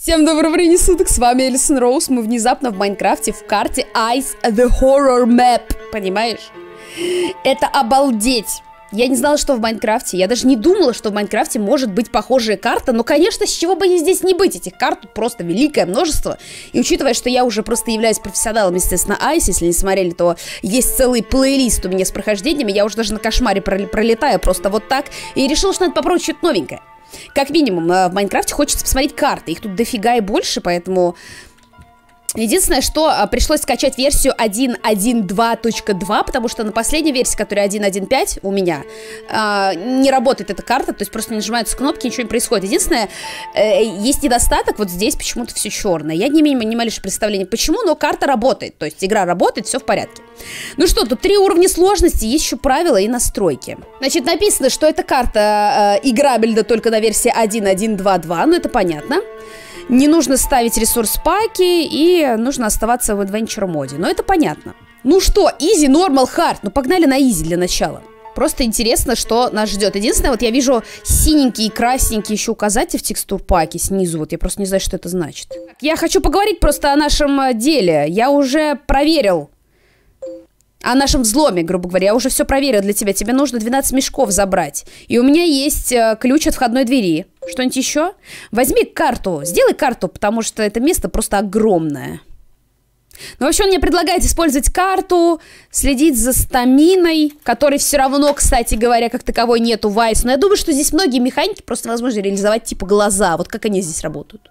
Всем доброго времени суток, с вами Элисон Роуз. Мы внезапно в Майнкрафте в карте Ice the Horror Map, понимаешь? Это обалдеть. Я не знала, что в Майнкрафте, я даже не думала, что в Майнкрафте может быть похожая карта. Но, конечно, с чего бы ей здесь не быть, этих карт тут просто великое множество. И учитывая, что я уже просто являюсь профессионалом, естественно, Ice, если не смотрели, то есть целый плейлист у меня с прохождениями. Я уже даже на кошмаре пролетаю просто вот так. И решила, что надо попробовать что-то новенькое. Как минимум, в Майнкрафте хочется посмотреть карты. Их тут дофига и больше, поэтому... Единственное, что пришлось скачать версию 1.1.2.2, потому что на последней версии, которая 1.1.5 у меня, не работает эта карта, то есть просто не нажимаются кнопки, ничего не происходит. Единственное, есть недостаток, вот здесь почему-то все черное. Я не имею ни малейшего представления почему, но карта работает, то есть игра работает, все в порядке. Ну что, тут 3 уровня сложности, есть еще правила и настройки. Значит, написано, что эта карта играбельна только на версии 1.1.2.2, ну это понятно. Не нужно ставить ресурс-паки и нужно оставаться в Adventure моде. Но это понятно. Ну что, easy, normal, hard. Ну погнали на easy для начала. Просто интересно, что нас ждет. Единственное, вот я вижу синенький и красненький еще указатель в текстур-паке снизу. Вот я просто не знаю, что это значит. Я хочу поговорить просто о нашем деле. Я уже проверил. О нашем взломе, грубо говоря. Я уже все проверил для тебя. Тебе нужно 12 мешков забрать. И у меня есть ключ от входной двери. Что-нибудь еще? Возьми карту. Сделай карту, потому что это место просто огромное. Ну, вообще, он мне предлагает использовать карту, следить за стаминой, которой все равно, кстати говоря, как таковой нету в Ice. Но я думаю, что здесь многие механики просто возможно реализовать типа глаза. Вот как они здесь работают.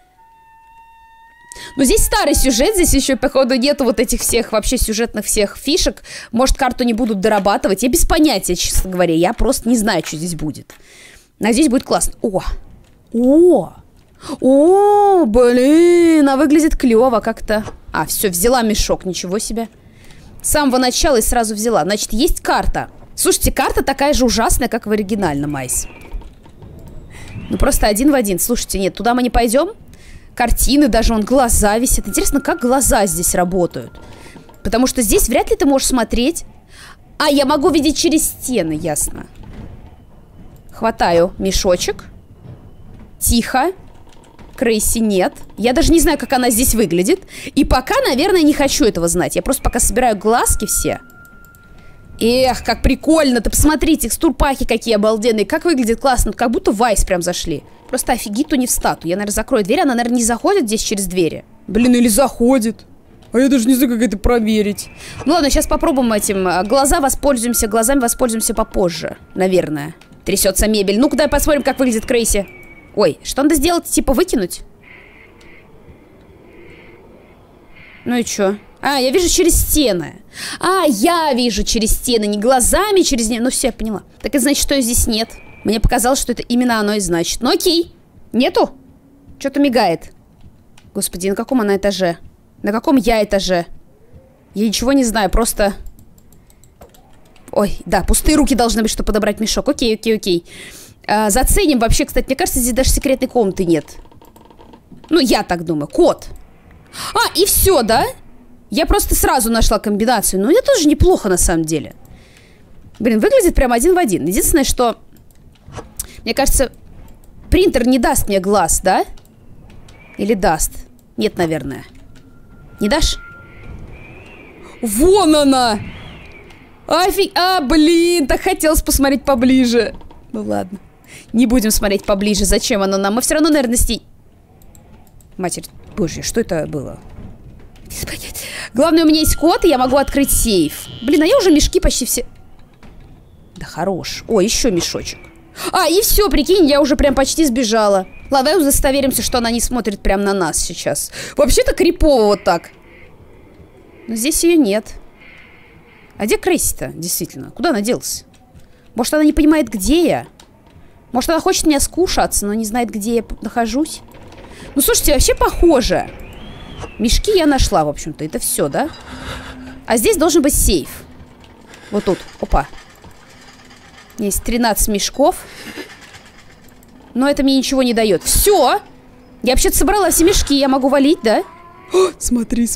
Но здесь старый сюжет, здесь еще, походу, нету вот этих всех, вообще сюжетных всех фишек. Может, карту не будут дорабатывать. Я без понятия, честно говоря. Я просто не знаю, что здесь будет. Надеюсь, будет классно. О, блин, а выглядит клево как-то. А, все, взяла мешок, ничего себе. С самого начала и сразу взяла. Значит, есть карта. Слушайте, карта такая же ужасная, как в оригинальном Ice. Ну, просто один в один. Слушайте, нет, туда мы не пойдем. Картины даже, вон глаза висят. Интересно, как глаза здесь работают. Потому что здесь вряд ли ты можешь смотреть. А, я могу видеть через стены, ясно. Хватаю мешочек. Тихо. Крейси нет. Я даже не знаю, как она здесь выглядит. И пока, наверное, не хочу этого знать. Я просто пока собираю глазки все. Эх, как прикольно. Ты посмотри, текстур-паки какие обалденные. Как выглядит классно. Как будто в Ice прям зашли. Просто офигиту не в стату. Я, наверное, закрою дверь. Она, наверное, не заходит здесь через двери. Блин, или заходит. А я даже не знаю, как это проверить. Ну ладно, сейчас попробуем этим. Глазами воспользуемся попозже. Наверное. Трясется мебель. Ну-ка, дай посмотрим, как выглядит Крейси. Ой, что надо сделать? Типа выкинуть? Ну и чё? А, я вижу через стены. А, я вижу через стены, не глазами через них. Ну все, я поняла. Так это значит, что здесь нет. Мне показалось, что это именно оно и значит. Ну окей. Нету? Что-то мигает. Господи, на каком она этаже? На каком я этаже? Я ничего не знаю, просто... Ой, да, пустые руки должны быть, чтобы подобрать мешок. Окей. Заценим вообще, кстати, мне кажется, здесь даже секретной комнаты нет. Ну, я так думаю. Код. А, и все, да? Я просто сразу нашла комбинацию. Ну, это тоже неплохо, на самом деле. Блин, выглядит прям один в один. Единственное, что... Мне кажется, принтер не даст мне глаз, да? Или даст? Нет, наверное. Не дашь? Вон она! Блин, так хотелось посмотреть поближе. Ну ладно. Не будем смотреть поближе. Зачем оно нам? Мы все равно, наверное, Матерь Божья, что это было? Главное, у меня есть код, и я могу открыть сейф. Блин, а я уже мешки почти все... Да хорош. О, еще мешочек. А, и все, прикинь, я уже прям почти сбежала. Ладно, давай удостоверимся, что она не смотрит прям на нас сейчас. Вообще-то крипово вот так. Но здесь ее нет. А где Крейси-то, действительно? Куда она делась? Может, она не понимает, где я? Может, она хочет меня скушаться, но не знает, где я нахожусь? Ну, слушайте, вообще похоже. Мешки я нашла, в общем-то. Это все, да? А здесь должен быть сейф. Вот тут. Опа. Есть 13 мешков. Но это мне ничего не дает. Все! Я вообще-то собрала все мешки. Я могу валить, да? О, смотри.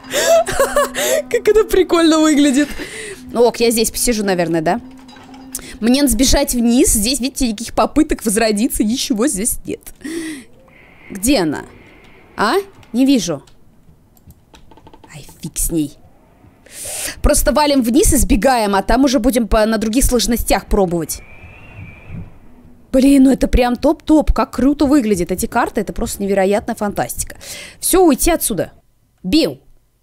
Как это прикольно выглядит. Ок, я здесь посижу, наверное, да? Мне надо сбежать вниз. Здесь, видите, никаких попыток возродиться. Ничего здесь нет. Где она? А? Не вижу. Ай, фиг с ней. Просто валим вниз и сбегаем, а там уже будем на других сложностях пробовать. Блин, ну это прям топ-топ. Как круто выглядят эти карты. Это просто невероятная фантастика. Все, уйти отсюда. Бил.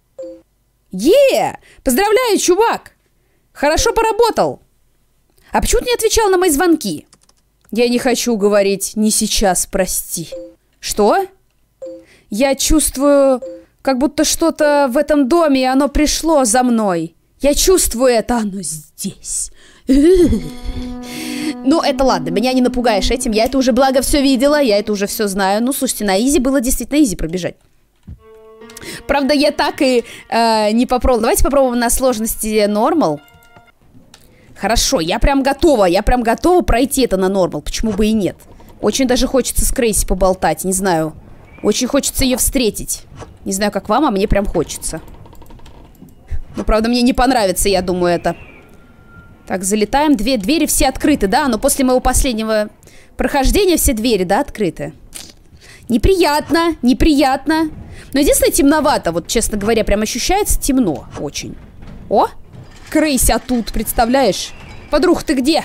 Поздравляю, чувак. Хорошо поработал. А почему ты не отвечал на мои звонки? Я не хочу говорить «не сейчас, прости». Что? Я чувствую, как будто что-то в этом доме, и оно пришло за мной. Я чувствую это, оно здесь. Ну, это ладно, меня не напугаешь этим. Я это уже, благо, все видела, я это уже все знаю. Ну, слушайте, на изи было действительно изи пробежать. Правда, я так и не попробовала. Давайте попробуем на сложности нормал. Хорошо, я прям готова пройти это на нормал. Почему бы и нет? Очень даже хочется с Крейси поболтать, не знаю. Очень хочется ее встретить. Не знаю, как вам, а мне прям хочется. Ну, правда, мне не понравится, я думаю, это. Так, залетаем. Двери все открыты, да? Но после моего последнего прохождения все двери, да, открыты. Неприятно, неприятно. Но единственное, темновато. Вот, честно говоря, прям ощущается темно очень. О, Крейся тут, представляешь? Подруг, ты где?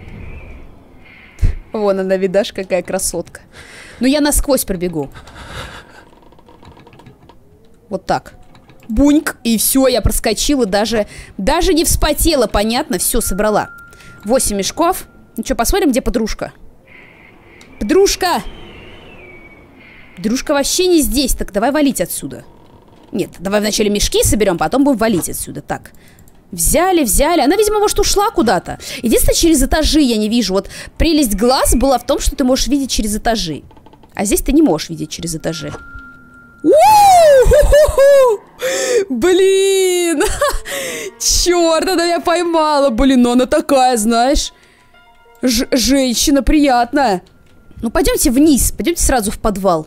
Вон она, видишь, какая красотка. Ну, я насквозь пробегу. Вот так. Буньк, и все, я проскочила, даже не вспотела, понятно, все, собрала. 8 мешков. Ну что, посмотрим, где подружка. Подружка! Подружка вообще не здесь, так давай валить отсюда. Нет, давай вначале мешки соберем, потом будем валить отсюда. Так, взяли. Она, видимо, может, ушла куда-то. Единственное, через этажи я не вижу. Вот прелесть глаз была в том, что ты можешь видеть через этажи. А здесь ты не можешь видеть через этажи. Блин! Черт, она меня поймала. Блин, ну она такая, знаешь. Женщина приятная. Ну, пойдемте вниз. Пойдемте сразу в подвал.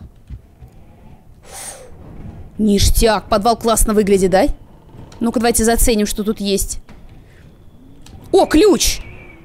Ништяк. Подвал классно выглядит, да? Ну-ка, давайте заценим, что тут есть. О, ключ!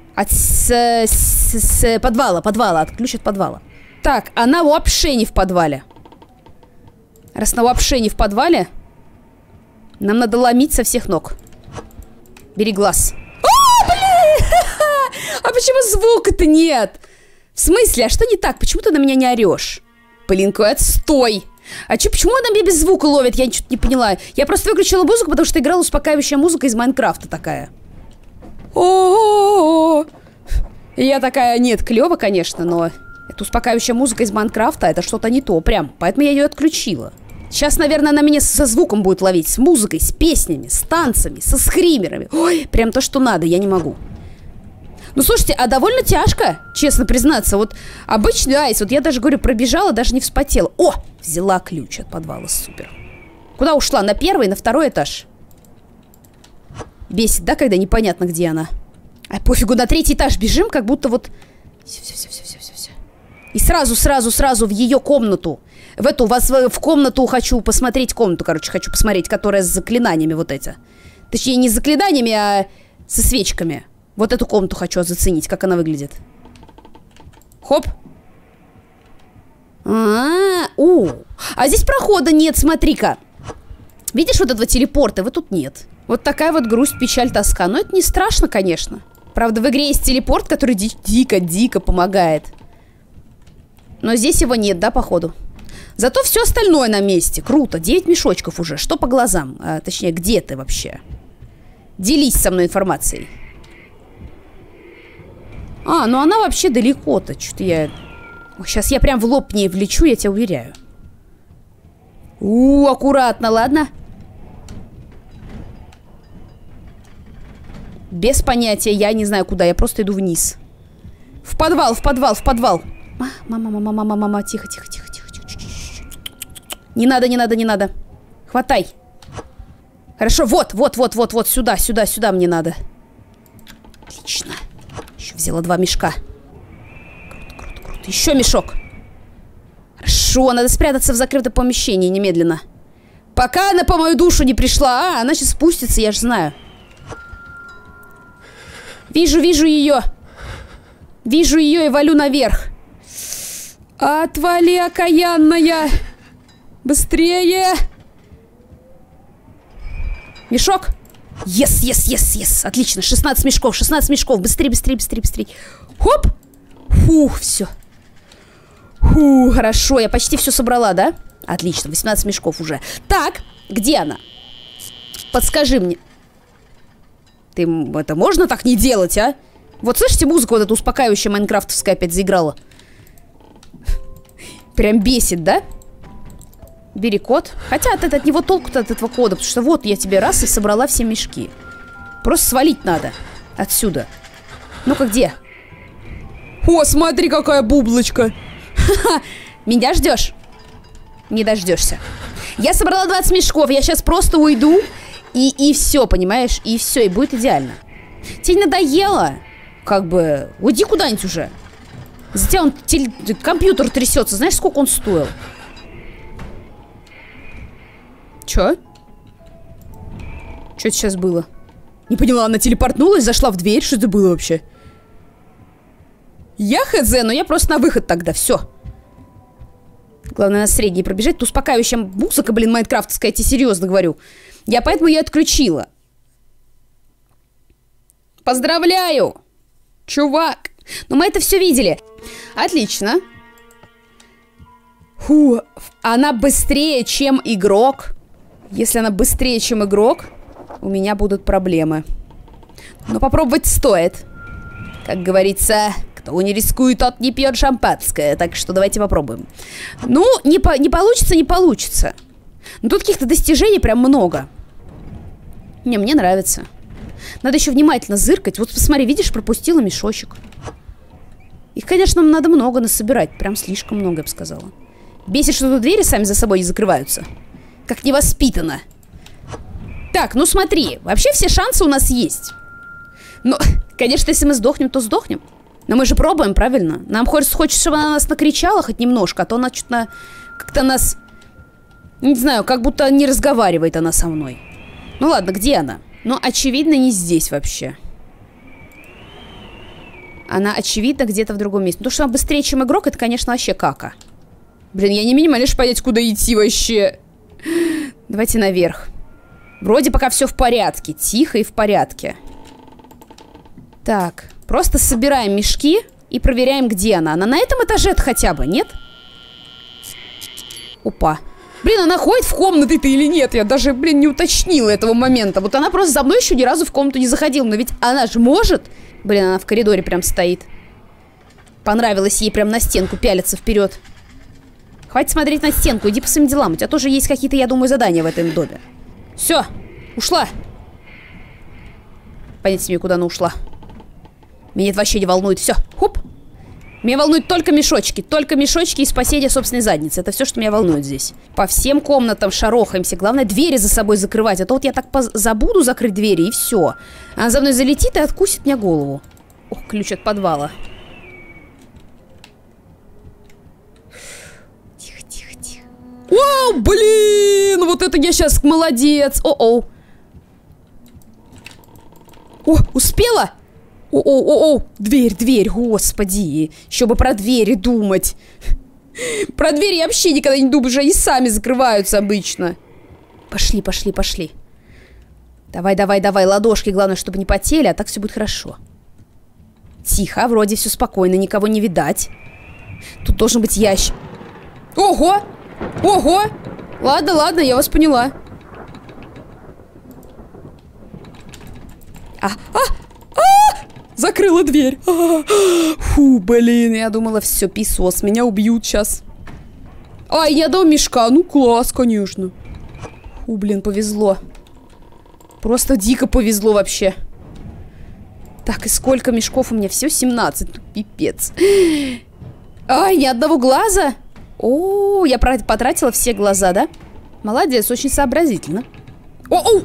С подвала. Ключ от подвала. Так, она вообще не в подвале. Раз она вообще не в подвале, нам надо ломить со всех ног. Бери глаз. О, блин! А почему звука-то нет? В смысле? А что не так? Почему ты на меня не орешь? Блин, какой отстой! А почему она меня без звука ловит? Я что-то не поняла. Я просто выключила музыку, потому что играла успокаивающая музыка из Майнкрафта такая. О-о-о-о! И я такая, нет, клево, конечно, но это успокаивающая музыка из Майнкрафта, это что-то не то, прям. Поэтому я ее отключила. Сейчас, наверное, она меня со звуком будет ловить, с музыкой, с песнями, с танцами, со скримерами. Ой, прям то, что надо, я не могу. Ну, слушайте, а довольно тяжко, честно признаться. Вот обычный айс, вот я даже, говорю, пробежала, даже не вспотела. О, взяла ключ от подвала, супер. Куда ушла? На первый, на второй этаж? Бесит, да, когда непонятно, где она? А пофигу, на третий этаж бежим, как будто вот... Все. И сразу в ее комнату. В эту, в комнату хочу посмотреть комнату, короче, хочу посмотреть, которая с заклинаниями вот эти. Точнее, не с заклинаниями, а со свечками. Вот эту комнату хочу заценить, как она выглядит. Хоп. А здесь прохода нет, смотри-ка. Видишь вот этого телепорта? Вот тут нет. Вот такая вот грусть, печаль, тоска. Но это не страшно, конечно. Правда, в игре есть телепорт, который дико помогает. Но здесь его нет, да, походу. Зато все остальное на месте. Круто. 9 мешочков уже. Что по глазам? Точнее, где ты вообще? Делись со мной информацией. Ну она вообще далеко-то. Что-то я... Сейчас я прям в лоб ней влечу, я тебя уверяю. Аккуратно, ладно? Без понятия, я не знаю куда, я просто иду вниз. В подвал. Мама, тихо. Не надо. Хватай. Хорошо, вот, сюда мне надо. Отлично. Еще взяла 2 мешка. Круто. Еще мешок. Хорошо, надо спрятаться в закрытое помещение немедленно. Пока она по мою душу не пришла. Она сейчас спустится, я же знаю. Вижу ее. Вижу ее и валю наверх. Отвали, окаянная! Быстрее! Мешок? Ес, ес, ес, ес. Отлично, 16 мешков, 16 мешков. Быстрее, быстрее, быстрее, быстрее. Хоп! Фух, все. Фух, хорошо, я почти все собрала, да? Отлично, 18 мешков уже. Так, где она? Подскажи мне. Это можно так не делать, а? Вот слышите, музыку вот эту успокаивающая майнкрафтовская опять заиграла. Прям бесит, да? Бери код. Хотя от него толку-то от этого кода, потому что вот я тебе раз и собрала все мешки. Просто свалить надо отсюда. Ну-ка, где? О, смотри, какая бублочка. Ха-ха. Меня ждешь? Не дождешься. Я собрала 20 мешков, я сейчас просто уйду, и все, понимаешь? И все, и будет идеально. Тебе надоело? Как бы, уйди куда-нибудь уже. За тебя компьютер трясется. Знаешь, сколько он стоил? Чё? Что это сейчас было? Не поняла, она телепортнулась, зашла в дверь. Что это было вообще? Я хз, но я просто на выход тогда, все. Главное на средней пробежать. Тут успокаивающая музыка, блин, майнкрафтовская, я тебе серьезно говорю. Я поэтому ее отключила. Поздравляю, чувак. Но мы это все видели. Отлично. Фу, она быстрее, чем игрок. Если она быстрее, чем игрок, у меня будут проблемы. Но попробовать стоит. Как говорится, кто не рискует, тот не пьет шампанское. Так что давайте попробуем. Ну, не получится, не получится. Но тут каких-то достижений прям много. Не, мне нравится. Надо еще внимательно зыркать. Вот посмотри, видишь, пропустила мешочек. Их, конечно, надо много насобирать. Прям слишком много, я бы сказала. Бесит, что тут двери сами за собой не закрываются. Как невоспитанно. Так, ну смотри. Вообще все шансы у нас есть. Но, конечно, если мы сдохнем, то сдохнем. Но мы же пробуем, правильно? Нам хочется, чтобы она нас накричала хоть немножко. А то она что-то как-то нас... Не знаю, как будто не разговаривает она со мной. Ну ладно, где она? Ну, очевидно, не здесь вообще. Она, очевидно, где-то в другом месте. Потому что она быстрее, чем игрок, это, конечно, вообще кака. Блин, я не имею ни малейшего понятия, куда идти вообще. Давайте наверх. Вроде пока все в порядке. Тихо и в порядке. Так, просто собираем мешки и проверяем, где она. Она на этом этаже-то хотя бы, нет? Опа. Блин, она ходит в комнаты-то или нет? Я даже, блин, не уточнила этого момента. Вот она просто за мной еще ни разу в комнату не заходила. Но ведь она же может. Блин, она в коридоре прям стоит. Понравилось ей прям на стенку пялиться вперед. Хватит смотреть на стенку, иди по своим делам. У тебя тоже есть какие-то, я думаю, задания в этом доме. Все, ушла. Понятия себе, куда она ушла. Меня это вообще не волнует. Все, хоп. Меня волнуют только мешочки и спасение собственной задницы. Это все, что меня волнует здесь. По всем комнатам шарохаемся. Главное, двери за собой закрывать. А то вот я так забуду закрыть двери, и все. Она за мной залетит и откусит мне голову. Ох, ключ от подвала. Тихо, тихо, тихо. О, блин! Вот это я сейчас молодец. О-оу. О, успела? О-о-о-о, дверь, господи. Еще бы про двери думать. Про двери я вообще никогда не думаю, что они сами закрываются обычно. Пошли, пошли, пошли. Давай, давай, давай, ладошки, главное, чтобы не потели, а так все будет хорошо. Тихо, вроде все спокойно, никого не видать. Тут должен быть ящик. Ого! Ого! Ладно, ладно, я вас поняла. Закрыла дверь. Фу, блин, я думала, все, писос, меня убьют сейчас. Ай, я дал мешка, ну класс, конечно. Фу, блин, повезло. Просто дико повезло вообще. Так, и сколько мешков у меня? Всего 17, ну, пипец. Ай, ни одного глаза? О, я потратила все глаза, да? Молодец, очень сообразительно. О-оу!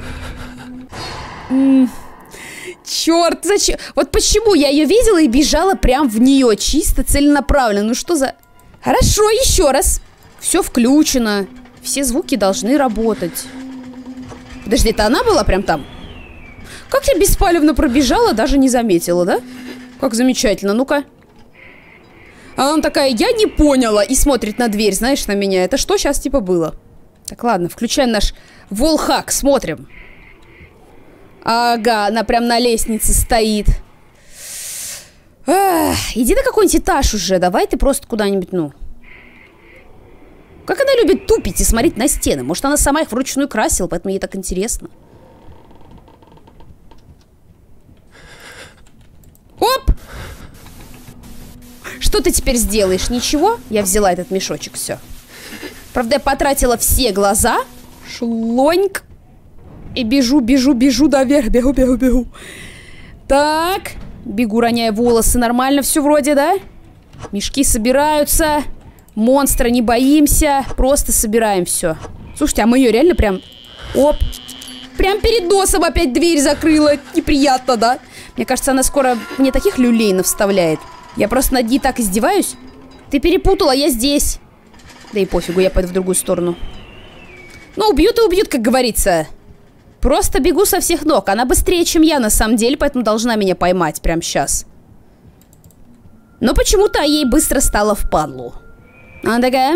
Черт, зачем? Вот почему я ее видела и бежала прям в нее, чисто целенаправленно. Ну что за... Хорошо, еще раз. Все включено. Все звуки должны работать. Подожди, это она была прям там? Как я беспалевно пробежала, даже не заметила, да? Как замечательно, ну-ка. А она такая, я не поняла. И смотрит на дверь, знаешь, на меня. Это что сейчас типа было? Так, ладно, включаем наш волхак, смотрим. Ага, она прям на лестнице стоит. Эх, иди на какой-нибудь этаж уже. Давай ты просто куда-нибудь, ну. Как она любит тупить и смотреть на стены. Может, она сама их вручную красила, поэтому ей так интересно. Оп! Что ты теперь сделаешь? Ничего? Я взяла этот мешочек, все. Правда, я потратила все глаза. Шлоньк. И бежу наверх. Бегу. Так. Бегу, роняя волосы. Нормально все вроде, да? Мешки собираются. Монстра не боимся. Просто собираем все. Слушайте, а мы ее реально прям... Оп. Прям перед носом опять дверь закрыла. Неприятно, да? Мне кажется, она скоро мне таких люлей навставляет. Я просто над ней так издеваюсь. Ты перепутала, я здесь. Да и пофигу, я пойду в другую сторону. Ну, убьют и убьют, как говорится. Просто бегу со всех ног. Она быстрее, чем я, на самом деле, поэтому должна меня поймать прямо сейчас. Но почему-то ей быстро стало впадлу. Она такая...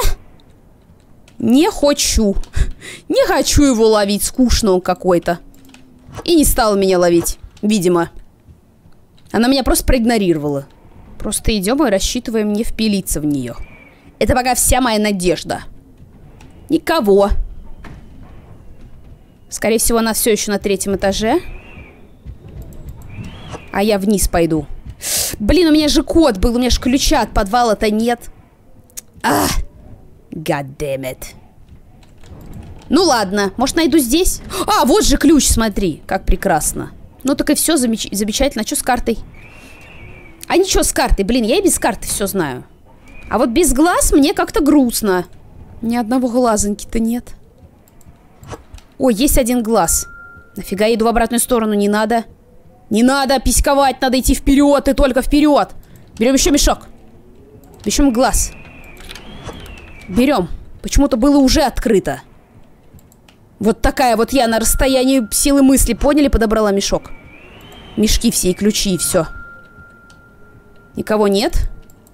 Не хочу. Не хочу его ловить, скучно он какой-то. И не стала меня ловить, видимо. Она меня просто проигнорировала. Просто идем и рассчитываем не впилиться в нее. Это пока вся моя надежда. Никого. Скорее всего, она все еще на 3-м этаже. А я вниз пойду. Блин, у меня же код был, у меня же ключа от подвала-то нет. А, God damn it. Ну ладно, может найду здесь? А, вот же ключ, смотри, как прекрасно. Ну так и все, замечательно. А что с картой? А ничего с картой, блин, я и без карты все знаю. А вот без глаз мне как-то грустно. Ни одного глазоньки-то нет. Ой, есть один глаз. Нафига я иду в обратную сторону, не надо. Не надо письковать, надо идти вперед и только вперед. Берем еще мешок. Берем глаз. Берем. Почему-то было уже открыто. Вот такая вот я на расстоянии силы мысли, поняли, подобрала мешок. Мешки все и ключи, и все. Никого нет?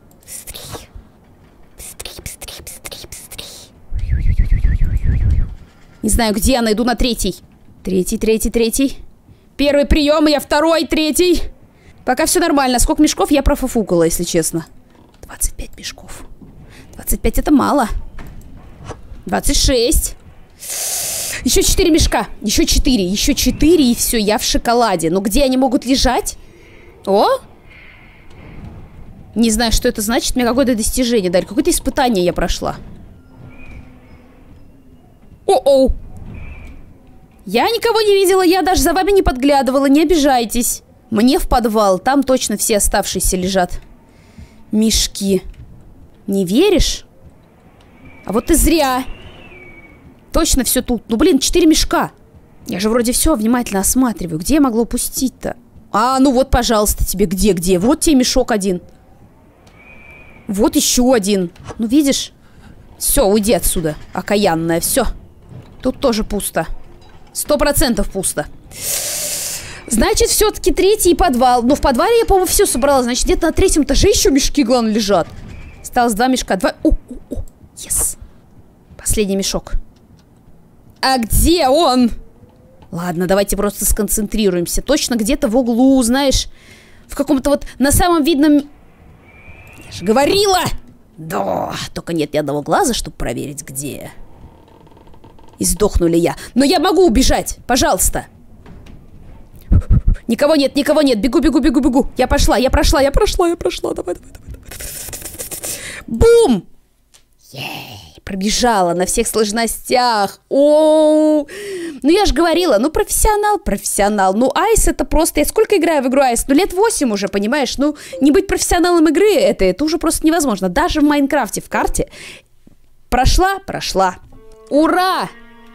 Не знаю, где она, иду на 3-й. 3-й. Первый прием, я 2-й, 3-й. Пока все нормально. Сколько мешков я профуфукала, если честно. 25 мешков. 25 это мало. 26. Еще 4 мешка. Еще 4 и все, я в шоколаде. Но где они могут лежать? О! Не знаю, что это значит. Мне какое-то достижение дали. Какое-то испытание я прошла. О-оу! Я никого не видела, я даже за вами не подглядывала, не обижайтесь. Мне в подвал, там точно все оставшиеся лежат. Мешки. Не веришь? А вот и зря. Точно все тут. Ну, блин, 4 мешка. Я же вроде все внимательно осматриваю. Где я могла упустить-то? А, ну вот, пожалуйста, тебе где? Вот тебе мешок один. Вот еще один. Ну, видишь? Все, уйди отсюда, окаянная, все. Тут тоже пусто. 100% пусто. Значит, все-таки 3-й подвал. Но в подвале я, по-моему, все собрала. Значит, где-то на 3-м этаже еще мешки, главное, лежат. Осталось 2 мешка. 2... О, yes. Последний мешок. А где он? Ладно, давайте просто сконцентрируемся. Точно где-то в углу, знаешь, в каком-то вот на самом видном... Я же говорила! Да, только нет ни одного глаза, чтобы проверить, где. И сдохну ли я. Но я могу убежать, пожалуйста. Никого нет, бегу. Я прошла. Давай. Бум! Ей, пробежала на всех сложностях. Оу. Ну я же говорила, ну профессионал. Ну Айс это просто, я сколько играю в игру Айс? Ну лет 8 уже, понимаешь? Ну не быть профессионалом игры, это уже просто невозможно. Даже в Майнкрафте, в карте. Прошла. Ура!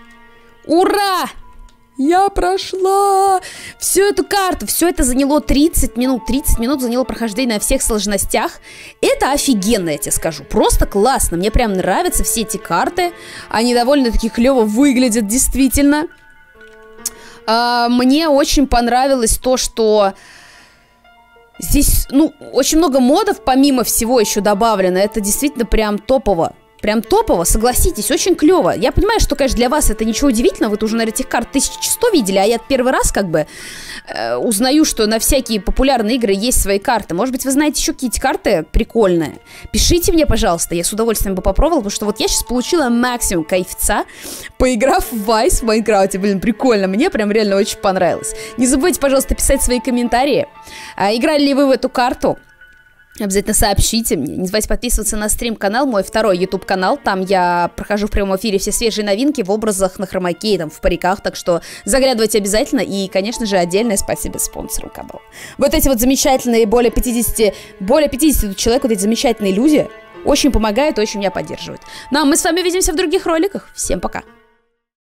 Я прошла всю эту карту. Все это заняло 30 минут. 30 минут заняло прохождение на всех сложностях. Это офигенно, я тебе скажу. Просто классно. Мне прям нравятся все эти карты. Они довольно-таки клево выглядят, действительно. Мне очень понравилось то, что... Здесь, ну, очень много модов помимо всего еще добавлено. Это действительно прям топово. Прям топово, согласитесь, очень клево. Я понимаю, что, конечно, для вас это ничего удивительного. Вы-то уже, наверное, этих карт 1100 видели, а я первый раз как бы узнаю, что на всякие популярные игры есть свои карты. Может быть, вы знаете еще какие-то карты прикольные. Пишите мне, пожалуйста, я с удовольствием бы попробовала, потому что вот я сейчас получила максимум кайфца, поиграв в Vice в Майнкрафте. Блин, прикольно, мне прям реально очень понравилось. Не забудьте, пожалуйста, писать свои комментарии. Играли ли вы в эту карту? Обязательно сообщите мне. Не забывайте подписываться на стрим-канал, мой второй YouTube-канал. Там я прохожу в прямом эфире все свежие новинки в образах, на хромаке, там, в париках. Так что заглядывайте обязательно. И, конечно же, отдельное спасибо спонсорам канала. Вот эти вот замечательные, более 50 человек, вот эти замечательные люди, очень помогают, очень меня поддерживают. Ну а мы с вами увидимся в других роликах. Всем пока!